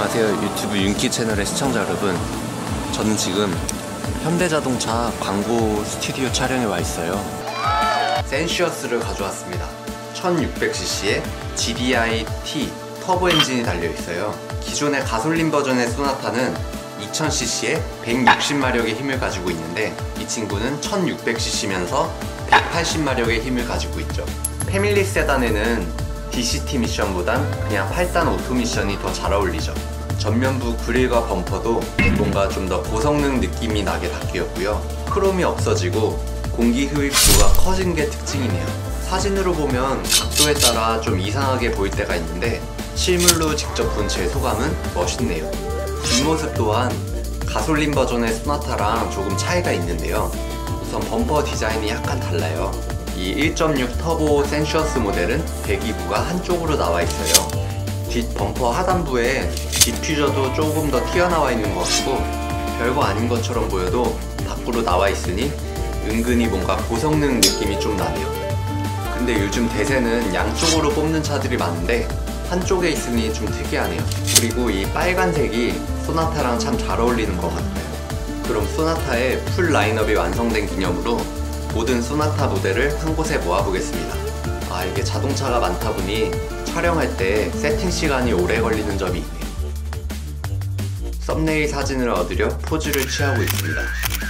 안녕하세요, 유튜브 윤키 채널의 시청자 여러분. 저는 지금 현대자동차 광고 스튜디오 촬영에 와 있어요. 센슈어스를 가져왔습니다. 1600cc의 GDI-T 터보 엔진이 달려 있어요. 기존의 가솔린 버전의 소나타는 2000cc의 160마력의 힘을 가지고 있는데, 이 친구는 1600cc면서 180마력의 힘을 가지고 있죠. 패밀리 세단에는 DCT 미션보단 그냥 8단 오토 미션이 더 잘 어울리죠. 전면부 그릴과 범퍼도 뭔가 좀 더 고성능 느낌이 나게 바뀌었고요. 크롬이 없어지고 공기 흡입구가 커진 게 특징이네요. 사진으로 보면 각도에 따라 좀 이상하게 보일 때가 있는데, 실물로 직접 본 제 소감은 멋있네요. 뒷모습 또한 가솔린 버전의 소나타랑 조금 차이가 있는데요. 우선 범퍼 디자인이 약간 달라요. 이 1.6 터보 센슈어스 모델은 배기구가 한쪽으로 나와 있어요. 뒷 범퍼 하단부에 디퓨저도 조금 더 튀어나와 있는 것 같고, 별거 아닌 것처럼 보여도 밖으로 나와 있으니 은근히 뭔가 고성능 느낌이 좀 나네요. 근데 요즘 대세는 양쪽으로 뽑는 차들이 많은데 한쪽에 있으니 좀 특이하네요. 그리고 이 빨간색이 소나타랑 참 잘 어울리는 것 같아요. 그럼 소나타의 풀 라인업이 완성된 기념으로 모든 소나타 모델을 한 곳에 모아보겠습니다. 이게 자동차가 많다 보니 촬영할 때 세팅 시간이 오래 걸리는 점이 있네요. 썸네일 사진을 얻으려 포즈를 취하고 있습니다.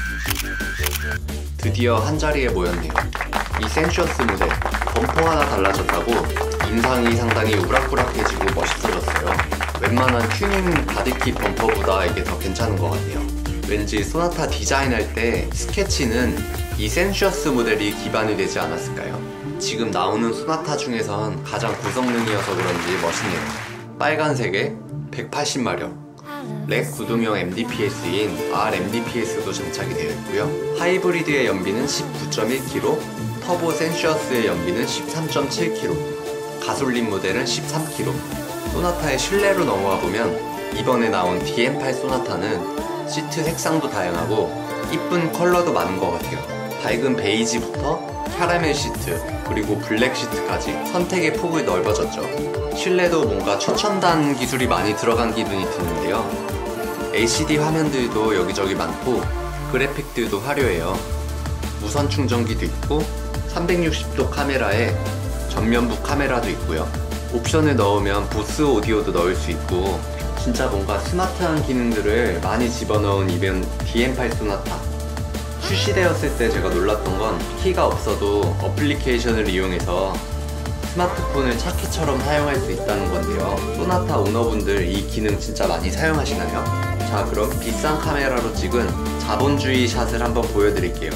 드디어 한자리에 모였네요. 이 센슈어스 모델, 범퍼 하나 달라졌다고 인상이 상당히 우락부락해지고 멋있어졌어요. 웬만한 튜닝 바디킷 범퍼보다 이게 더 괜찮은 것 같네요. 왠지 소나타 디자인할 때 스케치는 이 센슈어스 모델이 기반이 되지 않았을까요? 지금 나오는 소나타 중에선 가장 고성능이어서 그런지 멋있네요. 빨간색에 180마력, 렉 구동형 MDPS인 RMDPS도 장착이 되어 있고요. 하이브리드의 연비는 19.1km, 터보 센슈어스의 연비는 13.7km, 가솔린 모델은 13km. 소나타의 실내로 넘어가 보면 이번에 나온 DM8 소나타는 시트 색상도 다양하고 이쁜 컬러도 많은 것 같아요. 밝은 베이지부터 캐러멜 시트, 그리고 블랙 시트까지 선택의 폭이 넓어졌죠. 실내도 뭔가 최첨단 기술이 많이 들어간 기분이 드는데요. LCD 화면들도 여기저기 많고 그래픽들도 화려해요. 무선 충전기도 있고 360도 카메라에 전면부 카메라도 있고요. 옵션을 넣으면 보스 오디오도 넣을 수 있고, 진짜 뭔가 스마트한 기능들을 많이 집어넣은 이번 DM8 소나타. 출시되었을 때 제가 놀랐던 건 키가 없어도 어플리케이션을 이용해서 스마트폰을 차키처럼 사용할 수 있다는 건데요. 소나타 오너분들 이 기능 진짜 많이 사용하시나요? 자, 그럼 비싼 카메라로 찍은 자본주의 샷을 한번 보여드릴게요.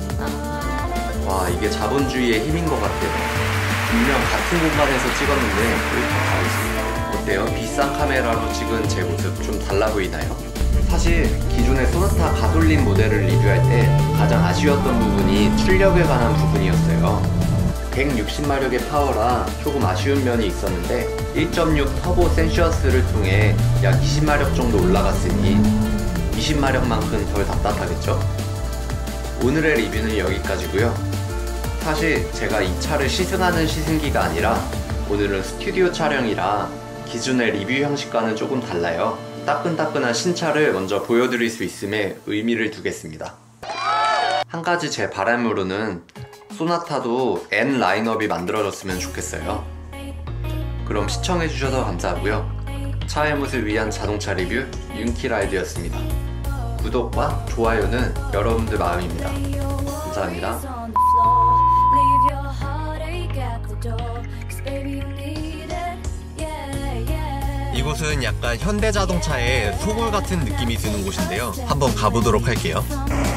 와, 이게 자본주의의 힘인 것 같아요. 분명 같은 공간에서 찍었는데 여기 다 다르지. 어때요? 비싼 카메라로 찍은 제 모습 좀 달라 보이나요? 사실 기존의 소나타 가솔린 모델을 리뷰할 때 가장 아쉬웠던 부분이 출력에 관한 부분이었어요. 160마력의 파워라 조금 아쉬운 면이 있었는데 1.6 터보 센슈어스를 통해 약 20마력 정도 올라갔으니 20마력만큼 덜 답답하겠죠? 오늘의 리뷰는 여기까지고요. 사실 제가 이 차를 시승하는 시승기가 아니라 오늘은 스튜디오 촬영이라 기존의 리뷰 형식과는 조금 달라요. 따끈따끈한 신차를 먼저 보여드릴 수 있음에 의미를 두겠습니다. 한 가지 제 바람으로는 소나타도 N 라인업이 만들어졌으면 좋겠어요. 그럼 시청해주셔서 감사하고요. 차의 멋을 위한 자동차 리뷰 윤키라이드였습니다. 구독과 좋아요는 여러분들 마음입니다. 감사합니다. 이곳은 약간 현대자동차의 소굴 같은 느낌이 드는 곳인데요. 한번 가보도록 할게요.